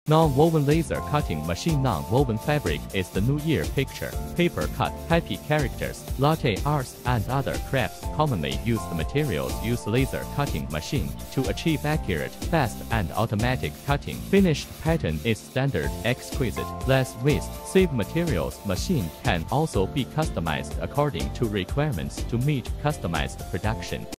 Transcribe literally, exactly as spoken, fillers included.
Non-woven laser cutting machine. Non-woven fabric is the new year picture. Paper cut, happy characters, latte arts, and other crafts. Commonly used materials use laser cutting machine to achieve accurate, fast, and automatic cutting. Finished pattern is standard, exquisite, less waste, save materials. Machine can also be customized according to requirements to meet customized production.